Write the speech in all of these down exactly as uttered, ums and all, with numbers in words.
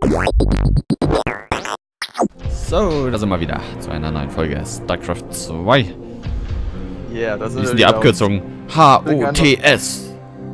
So, da sind wir wieder zu einer neuen Folge StarCraft zwei. Yeah, das Wie ist denn die Abkürzung? H O T S.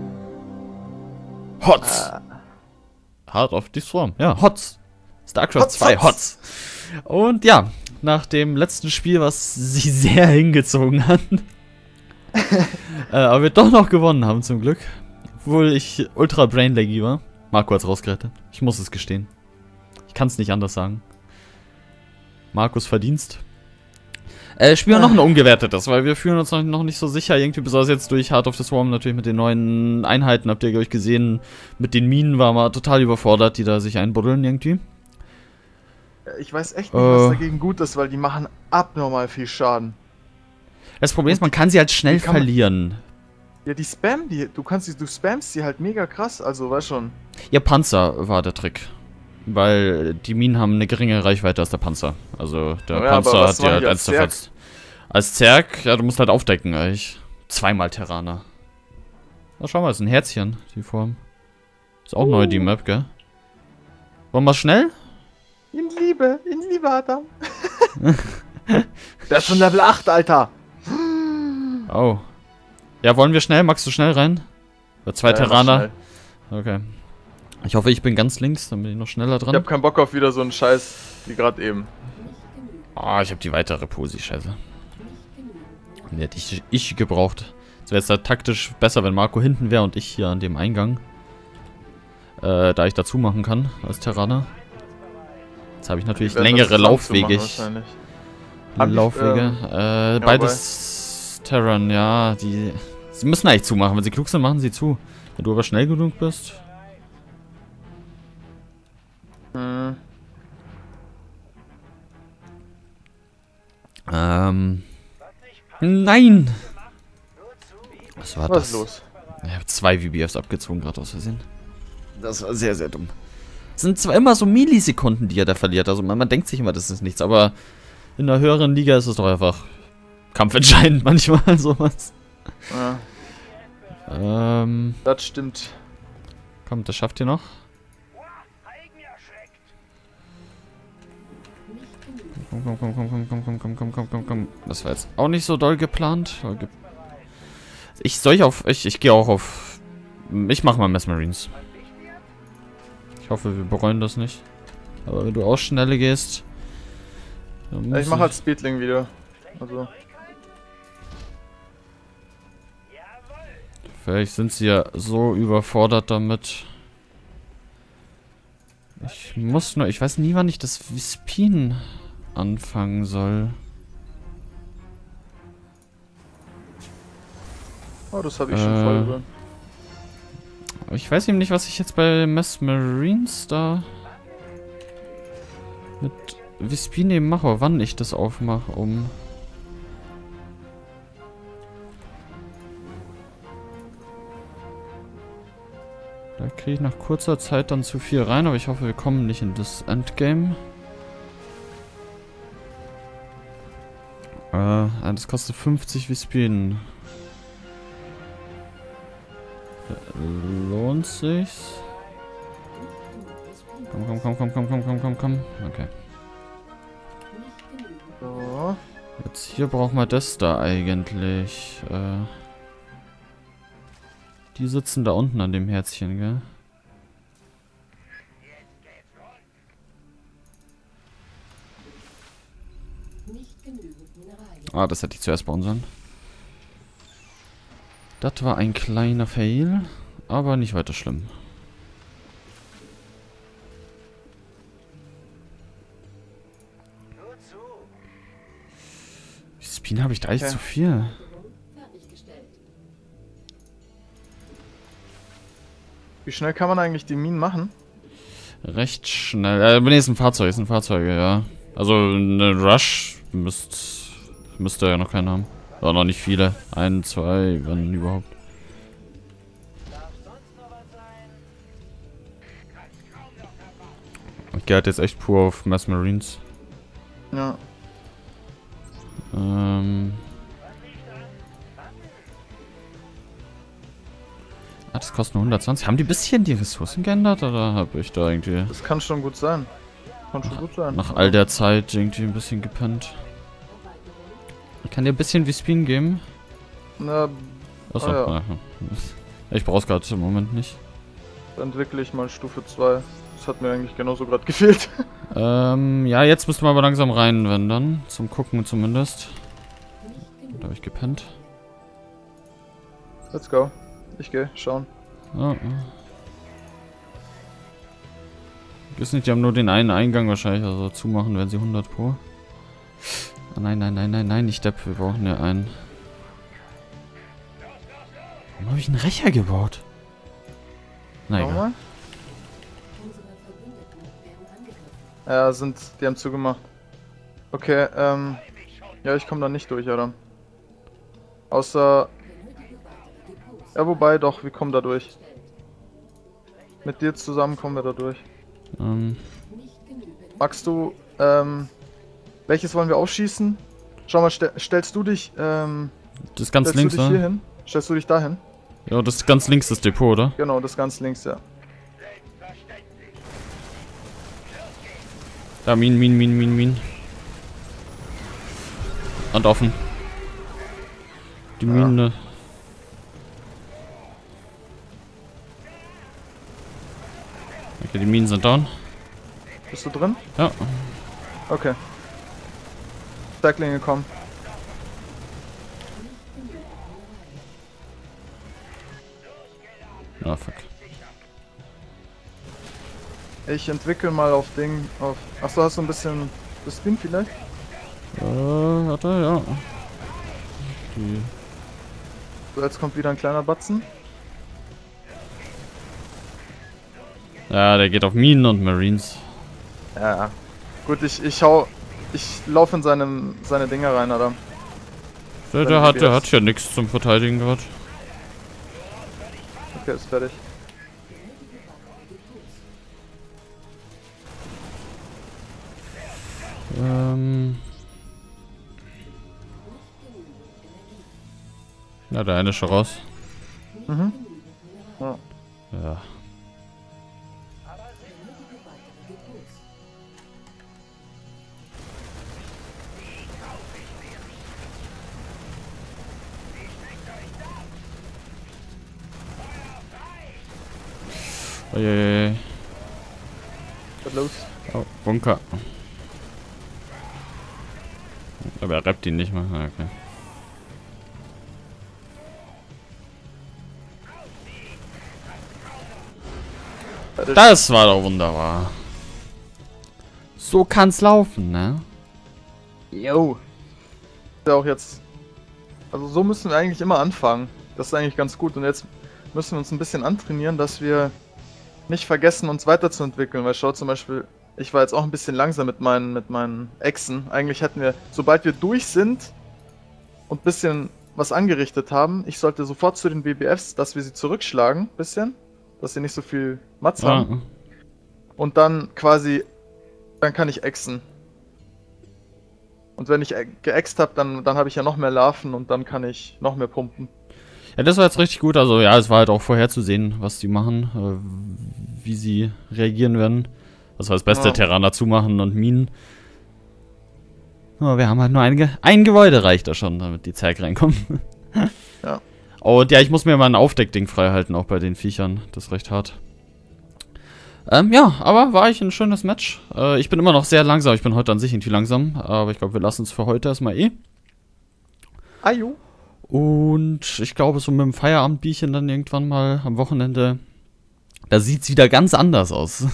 HOTS. Ah. Heart of the Swarm. Ja, HOTS. StarCraft Hotz, zwei, Hotz. HOTS. Und ja, nach dem letzten Spiel, was sie sehr hingezogen hat, äh, aber wir doch noch gewonnen haben zum Glück. Obwohl ich ultra brainlaggy war. Marco hat's rausgerettet. Ich muss es gestehen. Ich kann es nicht anders sagen. Markus Verdienst. Äh, spielen wir noch ein ungewertetes, weil wir fühlen uns noch, noch nicht so sicher. Irgendwie besonders jetzt durch Heart of the Swarm natürlich mit den neuen Einheiten. Habt ihr, glaube ich, gesehen, mit den Minen waren wir total überfordert, die da sich einbuddeln irgendwie. Ich weiß echt nicht, äh, was dagegen gut ist, weil die machen abnormal viel Schaden. Das Problem ist, man kann sie halt schnell kann man- verlieren. Ja, die spammen die, du kannst die, du spammst die halt mega krass, also weißt schon. Ihr Panzer war der Trick. Weil die Minen haben eine geringe Reichweite als der Panzer. Also der Ja, Panzer aber was hat die machen halt die eins als zerfetzt. Als Zerg, ja, du musst halt aufdecken, eigentlich. Zweimal Terraner. Na, schau mal, das ist ein Herzchen, die Form. Ist auch Uh. neu, die Map, gell? Wollen wir schnell? In Liebe, in Liebe, Adam. Der ist schon Level acht, Alter. Oh. Ja, wollen wir schnell? Magst du schnell rein? Bei zwei Ja, mach Terraner. schnell. Okay. Ich hoffe, ich bin ganz links, dann bin ich noch schneller Ich dran. hab keinen Bock auf wieder so einen Scheiß wie gerade eben. Ah, ich habe die weitere Posi, scheiße. Die hätte ich, ich gebraucht. Es wäre jetzt halt taktisch besser, wenn Marco hinten wäre und ich hier an dem Eingang. Äh, da ich dazu machen kann, als Terraner. Jetzt habe ich natürlich Die werden längere das zusammen Laufwege. zu machen, wahrscheinlich. Haben die, Laufwege. ähm, äh, beides Terran, ja. Die, sie müssen eigentlich zumachen. Wenn sie klug sind, machen sie zu. Wenn du aber schnell genug bist. Hm. Ähm. Nein! Was war Was das? ist los? Ich habe zwei V B Fs abgezogen, gerade aus Versehen. Das war sehr, sehr dumm. Es sind zwar immer so Millisekunden, die er da verliert. Also man, man denkt sich immer, das ist nichts. Aber in einer höheren Liga ist es doch einfach kampfentscheidend manchmal, sowas. Ja, Ähm. das stimmt. Kommt, das schafft ihr noch. Komm, komm, komm, komm, komm, komm, komm, komm, komm, komm, komm, komm. Das war jetzt auch nicht so doll geplant. Ich soll ich auf. Ich, ich gehe auch auf. Ich mach mal Mesmerines. Ich hoffe, wir bereuen das nicht. Aber wenn du auch schneller gehst. Dann Ja, ich muss mach halt Speedling wieder. Also. Vielleicht sind sie ja so überfordert damit. Ich muss nur. Ich weiß nie, wann ich das Vispin anfangen soll. Oh, das habe ich Äh. schon voll drin. Ich weiß eben nicht, was ich jetzt bei Mesmerines da mit Vispine mache, wann ich das aufmache, um... Da kriege ich nach kurzer Zeit dann zu viel rein, aber ich hoffe, wir kommen nicht in das Endgame. Äh, das kostet fünfzig Vispinen. Lohnt sich's? Komm, komm, komm, komm, komm, komm, komm, komm, komm. Okay. So. Jetzt hier brauchen wir das da eigentlich. Äh, die sitzen da unten an dem Herzchen, gell? Ah, das hätte ich zuerst bauen sollen. Das war ein kleiner Fail, aber nicht weiter schlimm. Spin habe ich da eigentlich Okay. zu viel. Wie schnell kann man eigentlich die Minen machen? Recht schnell. Äh, nee, ist ein Fahrzeug, ist ein Fahrzeug, ja. Also eine Rush müsst, müsste ja noch keinen haben. Oder noch nicht viele. Ein, zwei, wenn überhaupt. Ich gehe halt jetzt echt pur auf Mesmerines. Ja. Ähm. Ah, das kostet nur hundertzwanzig. Haben die ein bisschen die Ressourcen geändert oder habe ich da irgendwie Das kann schon gut sein. Kann schon gut sein. nach all der Zeit irgendwie ein bisschen gepennt? Ich kann dir ein bisschen wie Spin geben. Na, Achso, ah, ja. ja. Ich brauch's gerade im Moment nicht. entwickle ich mal Stufe zwei. Das hat mir eigentlich genauso gerade gefehlt. Ähm, ja, jetzt müssen wir aber langsam rein, wenn dann. Zum Gucken zumindest. Da habe ich gepennt. Let's go. Ich gehe, schauen. Oh, oh. Ich weiß nicht, die haben nur den einen Eingang wahrscheinlich, also zumachen, wenn sie hundert pro. Oh, nein, nein, nein, nein, nein, nicht Depp, wir brauchen ja einen. Warum habe ich einen Rächer gebaut? Na egal. Nochmal? Ja, sind, die haben zugemacht. Okay, ähm, ja, ich komme da nicht durch, Adam. Außer, ja, wobei doch, wir kommen da durch. Mit dir zusammen kommen wir da durch. Ähm, Magst du, ähm, welches wollen wir aufschießen? Schau mal, stell, stellst du dich, ähm, das ist ganz stellst links, du dich hier ne? hin? Stellst du dich dahin? Ja, das ist ganz links das Depot, oder? Genau, das ganz links, ja. Da, Minen, Minen, Minen, Minen, Minen. Und offen. Die Ja. Minen, ne? Okay, die Minen sind down. Bist du drin? Ja. Okay. Stärklinge kommen. Ah, fuck. Ich entwickle mal auf Ding, auf... Achso, hast du ein bisschen Spin vielleicht? Äh, warte, ja. Die. So, jetzt kommt wieder ein kleiner Batzen. Ja, der geht auf Minen und Marines. Ja, gut, ich, ich hau... Ich laufe in seinem, seine Dinger rein, oder? Der, der hat, der hat ja nichts zum Verteidigen gerade. Okay, ist fertig. Ähm. Ja, der eine ist schon raus. Mhm. Ja. Ja. Oje. Was los? Oh, Bunker. Aber er rappt ihn nicht mal. Ah, okay. Fertig. Das war doch wunderbar. So kann's laufen, ne? Yo. Ist ja auch jetzt... Also so müssen wir eigentlich immer anfangen. Das ist eigentlich ganz gut. Und jetzt müssen wir uns ein bisschen antrainieren, dass wir nicht vergessen, uns weiterzuentwickeln. Weil schau zum Beispiel, ich war jetzt auch ein bisschen langsam mit meinen, mit meinen Echsen. Eigentlich hätten wir, sobald wir durch sind und ein bisschen was angerichtet haben, ich sollte sofort zu den B B Fs, dass wir sie zurückschlagen, bisschen. Dass sie nicht so viel Matz haben. Ah, Und dann quasi, dann kann ich exen. Und wenn ich geäxt habe, dann, dann habe ich ja noch mehr Larven und dann kann ich noch mehr pumpen. ja, das war jetzt richtig gut. Also ja, es war halt auch vorherzusehen, was die machen, äh, wie sie reagieren werden. Das war das Beste, Ja. Terraner zumachen und Minen. Aber wir haben halt nur ein, Ge ein Gebäude reicht da schon, damit die Zerg reinkommen. Ja. Und ja, ich muss mir mal ein Aufdeckding freihalten, auch bei den Viechern. Das ist recht hart. Ähm, ja, aber war eigentlich ein schönes Match. Äh, ich bin immer noch sehr langsam. Ich bin heute an sich irgendwie langsam. Aber ich glaube, wir lassen es für heute erstmal eh. Ajo. Und ich glaube, so mit dem Feierabendbierchen dann irgendwann mal am Wochenende, da sieht es wieder ganz anders aus.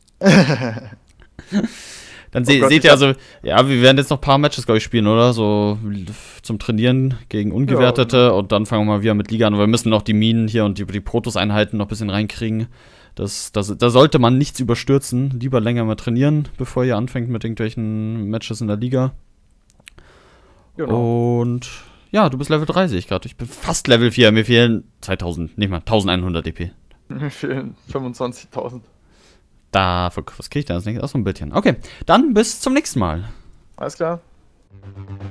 Dann se Oh Gott, seht ich ihr hab- also, ja, wir werden jetzt noch ein paar Matches, glaube ich, spielen, oder? So zum Trainieren gegen Ungewertete Ja, und dann fangen wir mal wieder mit Liga an. Wir müssen noch die Minen hier und die, die Protoss-Einheiten noch ein bisschen reinkriegen. Das, das, da sollte man nichts überstürzen. Lieber länger mal trainieren, bevor ihr anfängt mit irgendwelchen Matches in der Liga. Genau. Und ja, du bist Level drei, sehe ich gerade. Ich bin fast Level vier. Mir fehlen zweitausend, nicht mal, eintausendeinhundert D P. Mir fehlen fünfundzwanzigtausend. Da, was kriege ich da als nächstes? Achso, ein Bildchen. Okay, dann bis zum nächsten Mal. Alles klar.